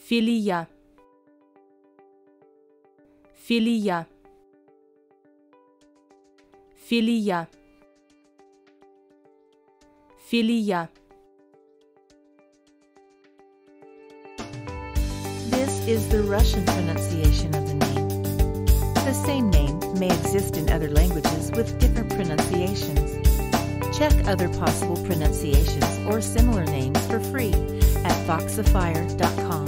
Fylyja, Fylyja, Fylyja, Fylyja. This is the Russian pronunciation of the name. The same name may exist in other languages with different pronunciations. Check other possible pronunciations or similar names for free at Voxifier.com.